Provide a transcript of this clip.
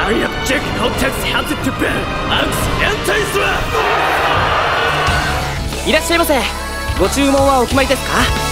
Hurry up, Jack! Contents handed to Ben! Enter swak! いらっしゃいませ。ご注文はお決まりですか？